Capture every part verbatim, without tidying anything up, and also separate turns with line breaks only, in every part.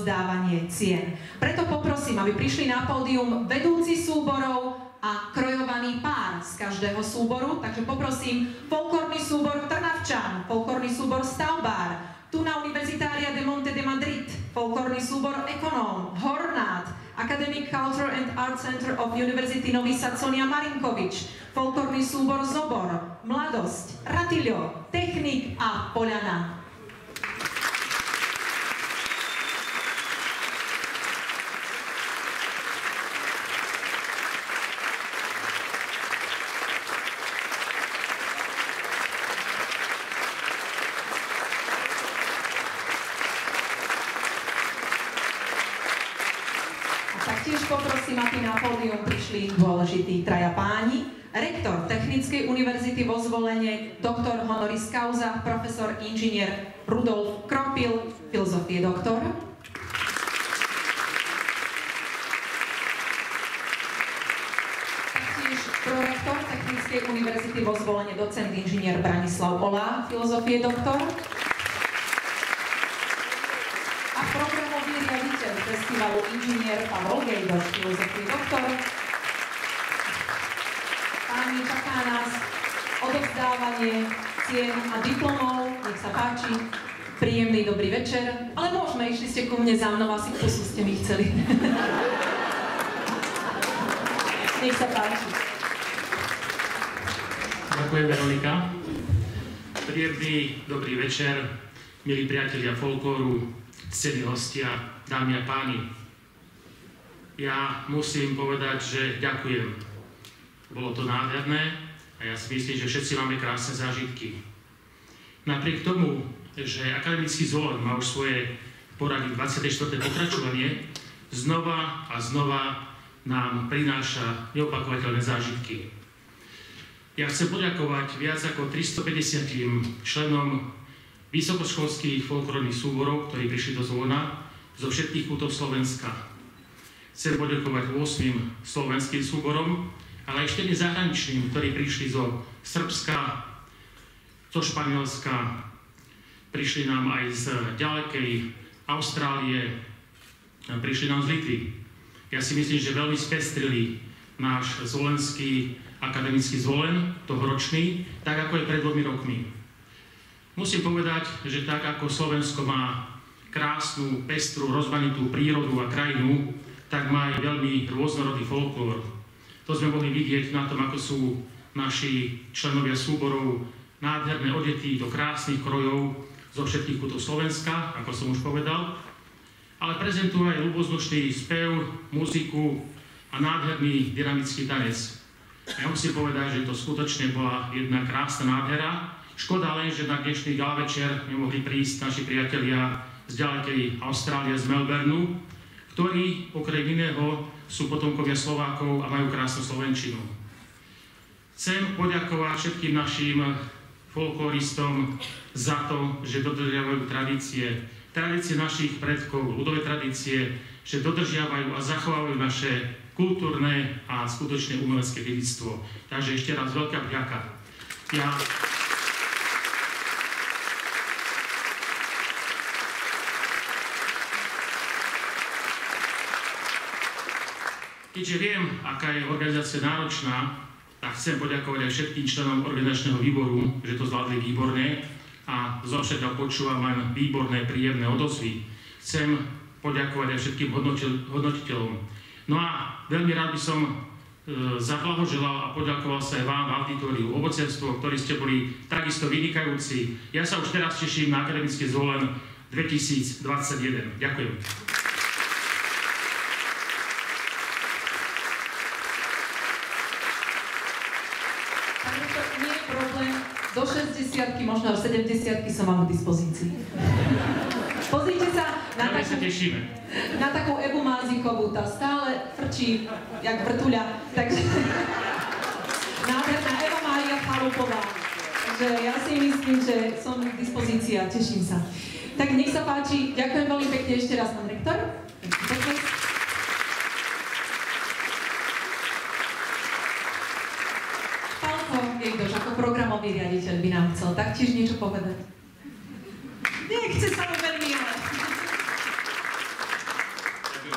odovzdávanie cien. Preto poprosím, aby prišli na pódium vedúci súborov a krojovaný pár z každého súboru. Takže poprosím folklórny súbor Trnavčan, folklórny súbor Stavbár, Tuna Universitaria de Monte de Madrid, folklórny súbor Ekonóm, Hornát, Academic Culture and Art Center of University Nový Sad Sonia Marinkovič, folklórny súbor Zobor, Mladosť, Ratilio, Technik a Poľana. Taktiež poprosím, aby na pódium prišli dôležití traja páni. Rektor Technickej univerzity vo Zvolene, doktor honoris causa, profesor inžinier Rudolf Kropil, filozofie doktor. Taktiež prorektor Technickej univerzity vo Zvolene, docent inžinier Branislav Ola, filozofie doktor. Riaditeľ festivalu inžinier Pavol Gejdoš, filozofie doktor. Páni, čaká nás odovzdávanie cien a diplomov. Nech sa páči. Príjemný dobrý večer. Ale môžeme, išli ste ku mne za mnou, asi pusu ste mi chceli. Nech sa páči.
Ďakujem, Veronika. Príjemný dobrý večer, milí priatelia folklóru, cení hostia, dámy a páni. Ja musím povedať, že ďakujem. Bolo to nádherné a ja si myslím, že všetci máme krásne zážitky. Napriek tomu, že akademický Zvolen má už svoje porady dvadsiate štvrté pokračovanie, znova a znova nám prináša neopakovateľné zážitky. Ja chcem poďakovať viac ako tristopäťdesiatim členom vysokoškolských folklórnych súborov, ktorí prišli do Zvolena zo všetkých kútov Slovenska. Chcem poďakovať ôsmim slovenským súborom, ale aj štyrim zahraničným, ktorí prišli zo Srbska, zo Španielska, prišli nám aj z ďalekej Austrálie, prišli nám z Litvy. Ja si myslím, že veľmi spestrili náš zvolenský akademický Zvolen, tohoročný, tak ako je pred dvomi rokmi. Musím povedať, že tak ako Slovensko má krásnu, pestrú, rozmanitú prírodu a krajinu, tak má aj veľmi rôznorodý folklór. To sme mohli vidieť na tom, ako sú naši členovia súborov nádherné odetí do krásnych krojov zo všetkých kútov Slovenska, ako som už povedal, ale prezentujú aj ľuboznočný spev, muziku a nádherný dynamický tanec. Ja musím povedať, že to skutočne bola jedna krásna nádhera. Škoda len, že na dnešný gala večer nemohli prísť naši priatelia z ďalekej Austrálie, z Melbourneu, ktorí okrem iného sú potomkovia Slovákov a majú krásnu slovenčinu. Chcem poďakovať všetkým našim folkloristom za to, že dodržiavajú tradície, tradície našich predkov, ľudové tradície, že dodržiavajú a zachovávajú naše kultúrne a skutočne umelecké dedičstvo. Takže ešte raz veľká vďaka. Ja Keďže viem, aká je organizácia náročná, tak chcem poďakovať aj všetkým členom organizačného výboru, že to zvládli výborne a zo všetkého počúvam len výborné, príjemné odozvy. Chcem poďakovať aj všetkým hodnotiteľom. No a veľmi rád by som e, zablahoželal a poďakoval sa aj vám v auditóriu, ovocenstvo, ktorí ste boli takisto vynikajúci. Ja sa už teraz teším na akademický Zvolen dvetisícdvadsaťjeden. Ďakujem.
Do šesťdesiatky, možno až sedemdesiatky som vám k dispozícii. Pozrite sa na,
no,
takú,
sa
na takú Evu Mázikovú, tá stále frčí, jak vrtuľa. Takže nádherná Eva Mária Chalupová. Takže ja si myslím, že som k dispozícii a teším sa. Tak nech sa páči, ďakujem veľmi pekne ešte raz, pán rektor. Gejdoš, ako programový riaditeľ by nám chcel taktiež niečo povedať. Nechce sa mu veľmi ale.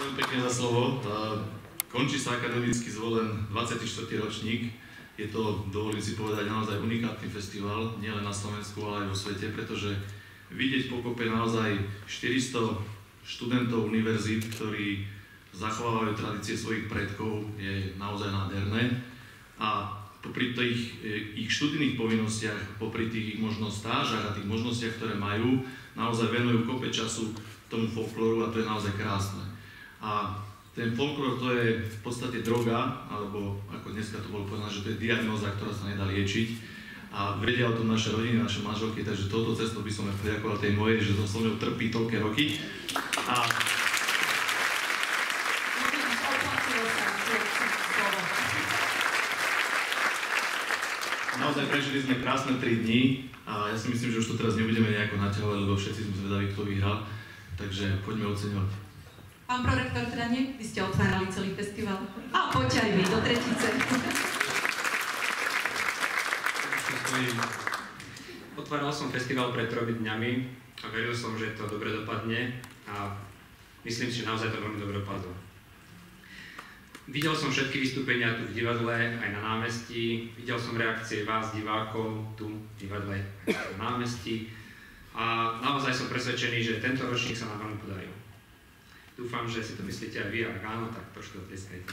veľmi pekne za slovo. Končí sa akademicky zvolen dvadsiaty štvrtý ročník. Je to, dovolím si povedať, naozaj unikátny festival, nielen na Slovensku, ale aj vo svete, pretože vidieť pokope naozaj štyristo študentov univerzít, ktorí zachovávajú tradície svojich predkov, je naozaj nádherné. A popri tých ich študijných povinnostiach, popri tých ich možno stážach a tých možnostiach, ktoré majú, naozaj venujú kope času tomu folklóru a to je naozaj krásne. A ten folklór to je v podstate droga, alebo ako dneska to bolo povedané, že to je diagnóza, ktorá sa nedá liečiť. A vedia o tom naše rodiny, naše manželky, takže touto cestou by som aj poďakoval tej mojej, že som so mnou trpí toľké roky. A naozaj prežili sme krásne tri dni a ja si myslím, že už to teraz nebudeme nejako naťahovať, lebo všetci sme zvedaví, kto vyhral. Takže poďme oceňovať.
Pán prorektor, teda nie? Vy ste otvárali celý festival. A poďte aj vy do tretice.
Otváral som festival pred tromi dňami a veril som, že to dobre dopadne a myslím si, že naozaj to veľmi dobre dopadlo. Videl som všetky vystúpenia tu v divadle, aj na námestí. Videl som reakcie vás, divákov, tu v divadle, na námestí. A naozaj som presvedčený, že tento ročník sa nám veľmi podaril. Dúfam, že si to myslíte aj vy, a ak áno, tak trošku odlieskajte.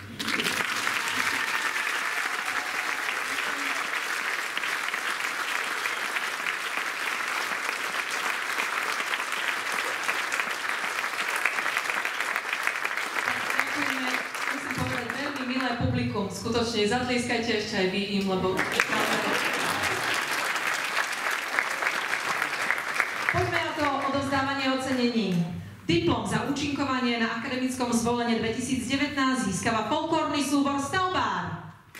Ďakujeme, musím povedať, veľmi milé publikum. Skutočne, zatlieskajte ešte aj vy im, lebo... Poďme na to odovzdávanie ocenení. Diplom za účinkovanie na akademickom zvolenie dvetisícdevätnásť získava folklórny súbor Stavbár.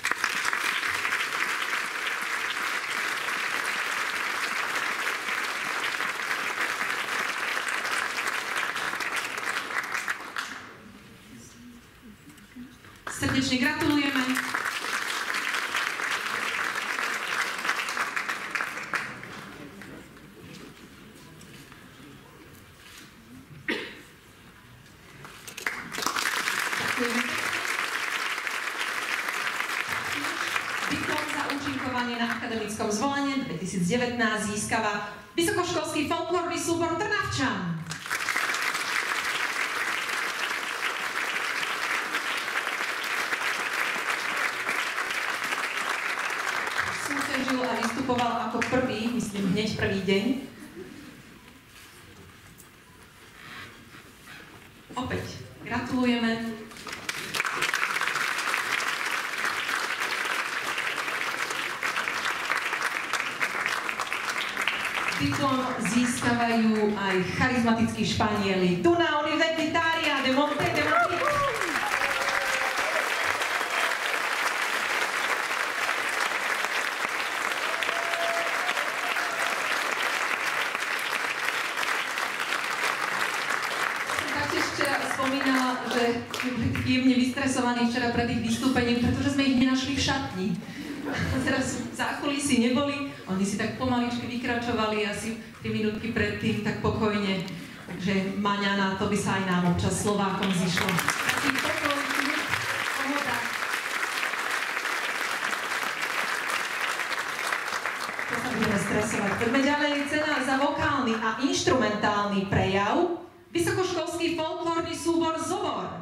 Srdečne gratulujeme. Diplom za účinkovanie na akademickom zvolenie dvetisícdevätnásť získava vysokoškolský folklórny súbor Trnavčan. Súťažil a vystupoval ako prvý, myslím hneď prvý deň. Opäť gratulujeme. Diplom získavajú aj charizmatickí Španieli. Tu na Universitaria de Monte de Madrid. Som taktiež včera spomínala, že boli jemne vystresovaní včera pred ich vystúpením, pretože sme ich nenašli v šatni. Teraz v zákulisí neboli, oni si tak pomaličky vykračovali asi tri minútky predtým, tak pokojne. Takže maňana, to by sa aj nám občas Slovákom zišlo. Taký pokoj, pohoda. To sa budeme stresovať. Poďme ďalej, cena za vokálny a inštrumentálny prejav. Vysokoškolský folklórny súbor Zobor.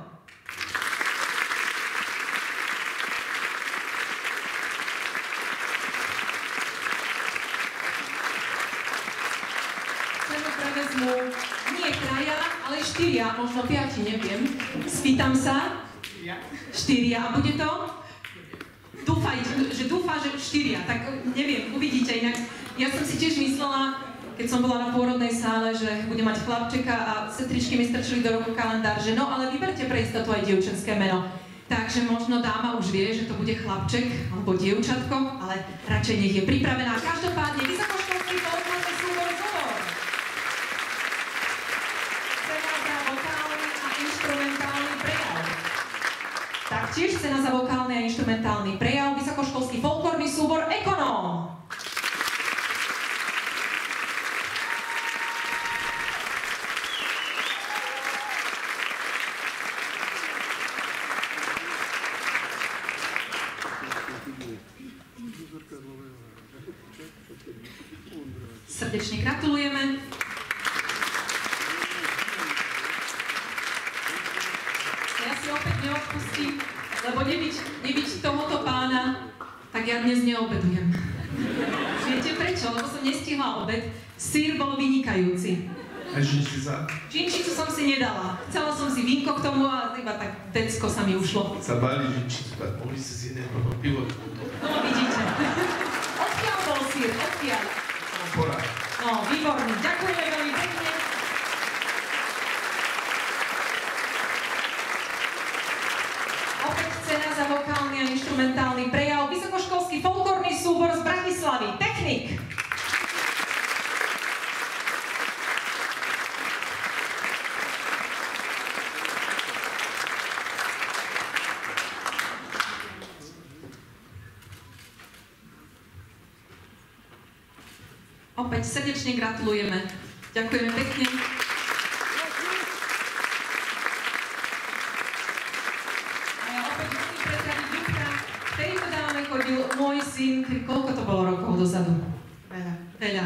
Prevezmu nie traja, ale štyria, možno piati, neviem. Spýtam sa. Štyria. A bude to? Dúfaj, že dúfa, že štyria. Tak neviem, uvidíte. Inak ja som si tiež myslela, keď som bola na pôrodnej sále, že budem mať chlapčeka a sestričky mi strčili do roku kalendár, že no, ale vyberte pre istotu aj dievčenské meno. Takže možno dáma už vie, že to bude chlapček alebo dievčatko, ale radšej nech je pripravená. Každopádne vysokoškolský folklórny súbor Zobor. Cena za vokálny a inštrumentálny prejav. Taktiež cena za vokálny a inštrumentálny prejav vysokoškolský folklórny súbor Ekonóm. srdečne gratulujeme. Ja si opäť neodpustím, lebo nebyť, nebyť tohoto pána, tak ja dnes neobedujem. Viete prečo? Lebo som nestihla obed. Syr bol vynikajúci.
A žinčica?
Žinčicu som si nedala. Chcela som si vínko k tomu a iba tak decko sa mi ušlo.
Zabali žinčicu, tak mohli si z jedného pivo.
No, vidíte. Odkiaľ bol syr? Odkiaľ?
Pora.
No, výborný. Ďakujeme veľmi pekne. Opäť cena za vokálny a inštrumentálny prejav. Vysokoškolský folklórny súbor z Bratislavy. Technik. Opäť srdečne gratulujeme. Ďakujeme pekne. A ja opäť musím prezradiť Ľubka, ktorýto dáme chodil môj syn, koľko to bolo rokov dozadu? Veľa. Veľa.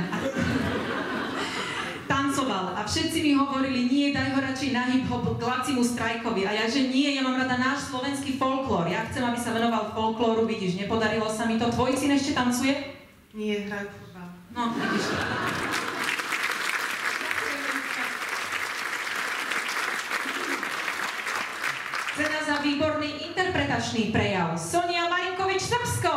Tancoval a všetci mi hovorili, nie, daj ho radšej na hip-hop k Lacimu Strajkovi. A ja, že nie, ja mám rada náš slovenský folklór. Ja chcem, aby sa venoval folklóru, vidíš, nepodarilo sa mi to. Tvoj syn ešte tancuje?
Nie, hrajú futbal.
No, vidíš. Cena za výborný interpretačný prejav. Sonia Marinkovič, Srbsko.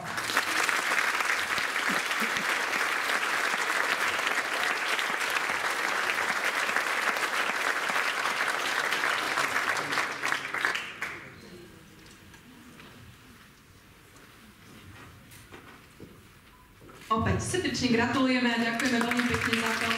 Opäť srdečne gratulujeme a ďakujeme veľmi pekne za to.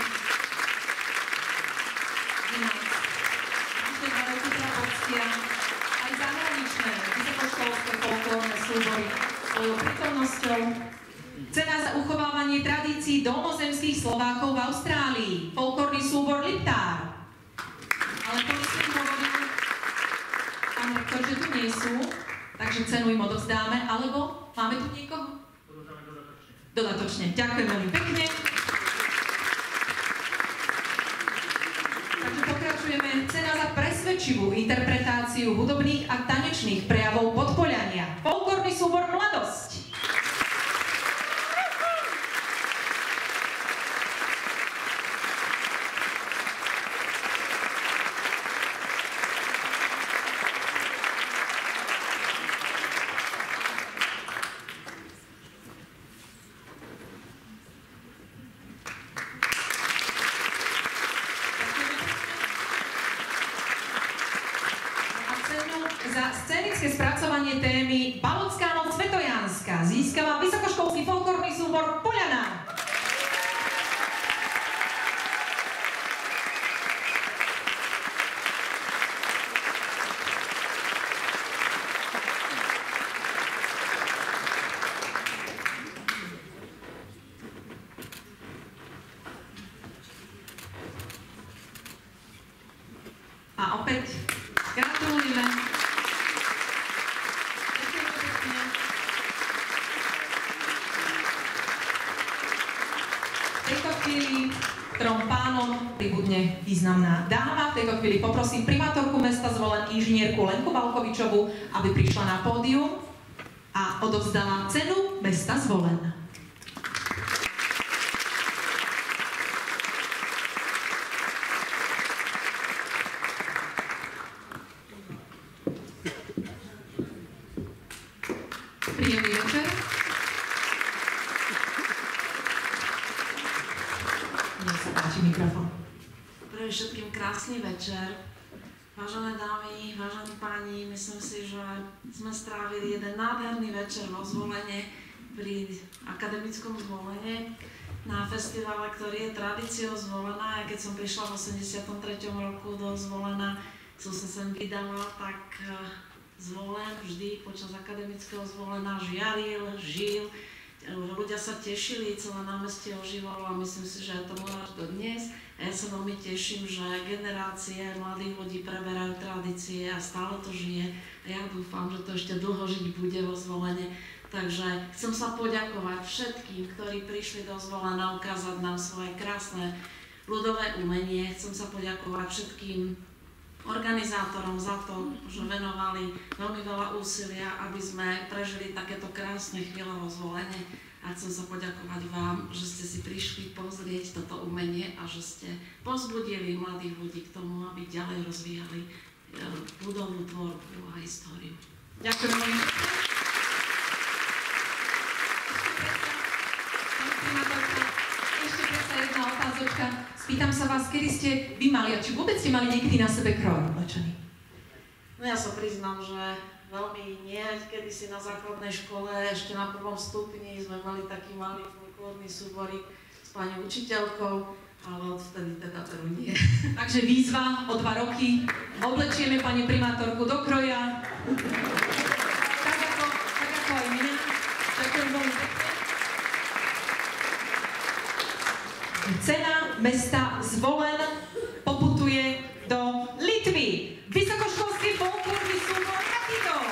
Naše dva roky poctia aj zahraničné vysokoškolské folklórne súbory svojou prítomnosťou. Cena za uchovávanie tradícií dolnozemských Slovákov v Austrálii. Folklórny súbor Liptár. Ale to myslím hovorím, pán rektor, že tu nie sú, takže cenu im odovzdáme, alebo máme tu niekoho? Dodatočne. Ďakujem veľmi pekne. Takže pokračujeme. Cena za presvedčivú interpretáciu hudobných a tanečných prejavov Podpoľania. Folklórny súbor Mladosť. Za scénické spracovanie témy Balocká noc Svetojánska získava vysokoškolský folklórny súbor Poľana. A opäť gratulujeme. V tejto chvíli trom pánom pribudne významná dáma. V tejto chvíli poprosím primátorku mesta Zvolen, inžinierku Lenku Valkovičovú, aby prišla na pódium a odovzdala cenu mesta Zvolen. Príjemný večer. Nech sa páči mikrofón.
Pre všetkým krásny večer. Vážené dámy, vážení páni, myslím si, že sme strávili jeden nádherný večer vo Zvolene pri akademickom Zvolene na festivale, ktorý je tradíciou Zvolena. Ja keď som prišla v osemdesiatom treťom roku do Zvolena, som sa sem vydala, tak Zvolen vždy počas akademického Zvolena žiaril, žil. Ľudia sa tešili, celé námestie ožívalo a myslím si, že je to až do dnes. A ja sa veľmi teším, že generácie mladých ľudí preberajú tradície a stále to žije. A ja dúfam, že to ešte dlho žiť bude vo Zvolene. Takže chcem sa poďakovať všetkým, ktorí prišli do Zvolena ukázať nám svoje krásne ľudové umenie. Chcem sa poďakovať všetkým organizátorom za to, že venovali veľmi veľa úsilia, aby sme prežili takéto krásne chvíle vo Zvolene. A chcem sa poďakovať vám, že ste si prišli pozrieť toto umenie a že ste povzbudili mladých ľudí k tomu, aby ďalej rozvíjali ľudovú tvorbu a históriu.
Ďakujem veľmi. Ešte predsa jedna otázočka. Spýtam sa vás, kedy ste vy mali, a či vôbec ste mali niekedy na sebe kroj oblečený?
No ja sa priznám, že veľmi nie. Kedysi na základnej škole, ešte na prvom stupni, sme mali taký malý folklórny súborík s pani učiteľkou, ale odvtedy teda veru nie.
Takže výzva o dva roky. Oblečieme pani primátorku do kroja. Tak ako, tak ako aj mňa. Ďakujem veľmi pekne. Cena mesta Zvolen poputuje do Litvy. Vysokoškolský folklórny súbor Kapitol.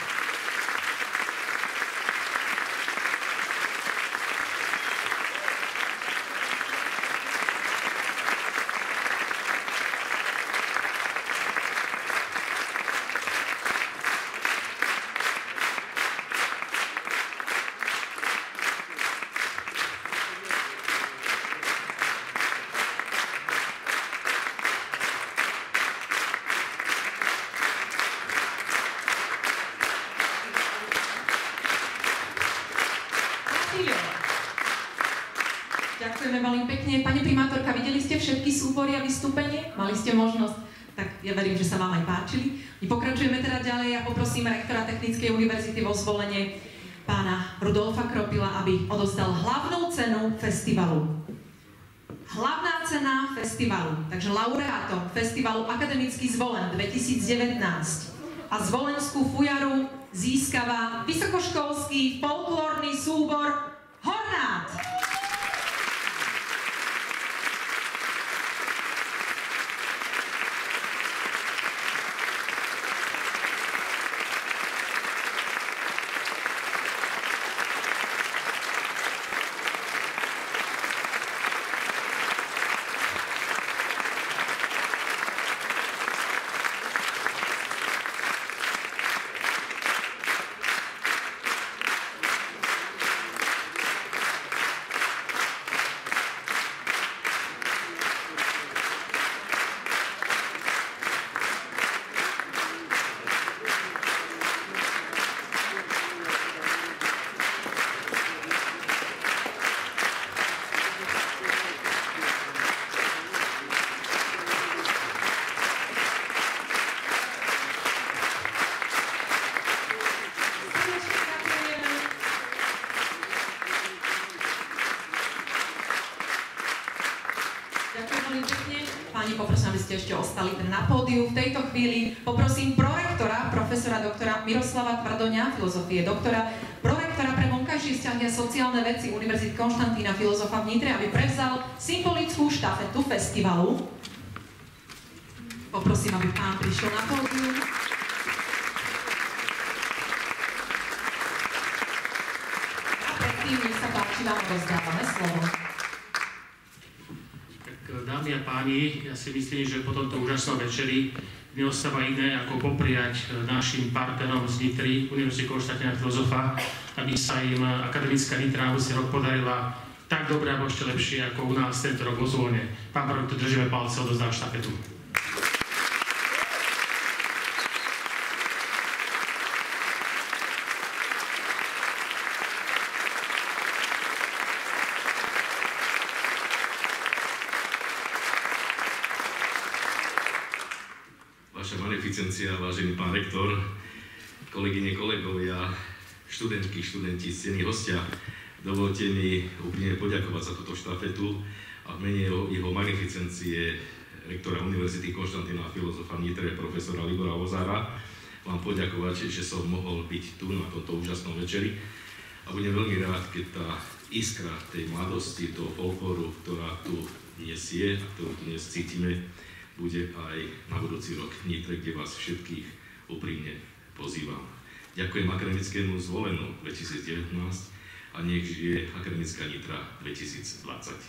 Ďakujeme veľmi pekne. Pani primátorka, videli ste všetky súbory a vystúpenie? Mali ste možnosť? Tak ja verím, že sa vám aj páčili. My pokračujeme teda ďalej a poprosím rektora Technickej univerzity vo Zvolene, pána Rudolfa Kropila, aby odovzdal hlavnú cenu festivalu. Hlavná cena festivalu, takže laureátom festivalu Akademický Zvolen dvetisícdevätnásť a Zvolenskú fujaru získava vysokoškolský folklórny súbor Hornát. Poprosím, aby ste ešte ostali na pódiu. V tejto chvíli poprosím prorektora, profesora doktora Miroslava Tvrdoňa, filozofie doktora, prorektora pre vonkajšie vzťahy a sociálne veci Univerzity Konštantína filozofa v Nitre, aby prevzal symbolickú štafetu festivalu. Poprosím, aby pán prišiel na pódium. A predtým, nech sa páči, vám rozdávame slovo.
Dámy a páni, ja si myslím, že po tomto úžasnom večeri neostáva iné, ako popriať našim partnerom z Nitry, Univerzity Konštantína filozofa, aby sa im akademická Nitra na budúci rok podarila tak dobre alebo ešte lepšie ako u nás tento rok vo Zvolene. Pán prorektor, držíme palce, odozdám štafetu.
Vaša beneficencia, vážený pán rektor, kolegyne, kolegovia, študentky, študenti, ctení hostia, dovolte mi úprimne poďakovať za túto štafetu a v mene jeho, jeho magnificencie rektora Univerzity Konštantína filozofa v Nitre, profesora Libora Ozára, vám poďakovať, že som mohol byť tu na tomto úžasnom večeri a budem veľmi rád, keď tá iskra tej mladosti, toho folklóru, ktorá tu dnes je a ktorú tu dnes cítime, bude aj na budúci rok v Nitre, kde vás všetkých úprimne pozývam.
Ďakujem akademickému Zvolenu dvetisícdevätnásť a nech žije akademická Nitra dvetisícdvadsať.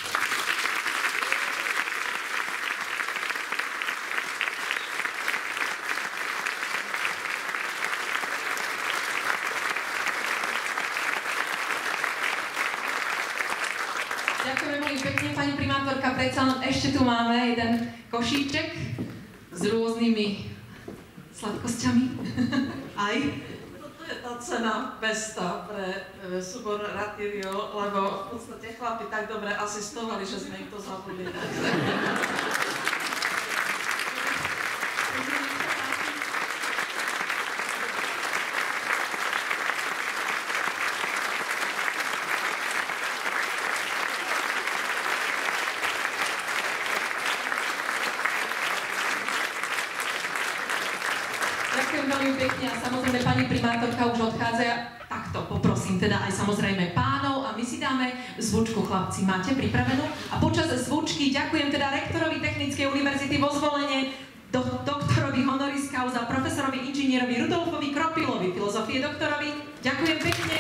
Ďakujeme veľmi pekne, pani primátorka. Predsa len ešte tu máme jeden košíček s rôznymi sladkosťami. Aj.
Toto je tá cena Besta pre e, súbor Ratírio, lebo v podstate chlapi tak dobre asistovali, že sme ich to zabudli.
Ďakujem veľmi pekne a samozrejme pani primátorka už odchádza. Takto poprosím teda aj samozrejme pánov a my si dáme zvučku, chlapci, máte pripravenú? A počas zvučky ďakujem teda rektorovi Technickej univerzity vo Zvolene, do, doktorovi honoris causa, profesorovi inžinierovi Rudolfovi Kropilovi, filozofie doktorovi. Ďakujem pekne.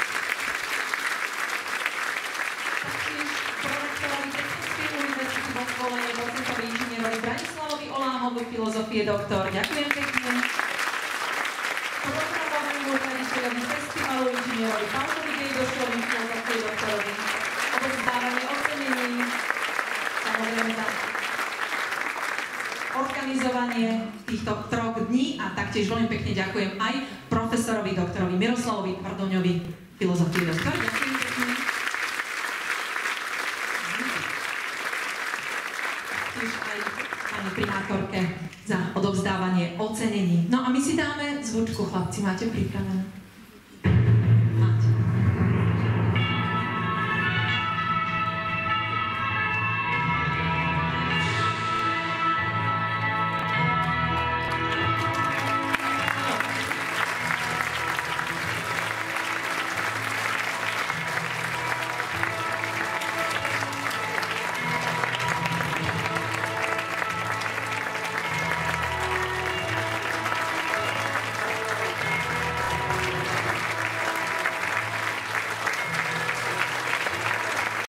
Taktiež prorektorovi Technickej univerzity vo Zvolene, docentovi inžinierovi Branislavovi Oláhovi, filozofie doktor. Ďakujem pekne. Programovému riaditeľovi festivalu inžinierovi Pavlovi Gejdošovi, filozofie doktorovi. Odovzdávanie ocenení, samozrejme za organizovanie týchto troch dní a taktiež veľmi pekne ďakujem aj profesorovi doktorovi Miroslavovi Tvrdoňovi, filozofie doktor. Ďakujem pekne. Taktiež aj pani primátorke za odovzdávanie ocenení. No a my si dáme zvučku, chlapci, máte pripravenú?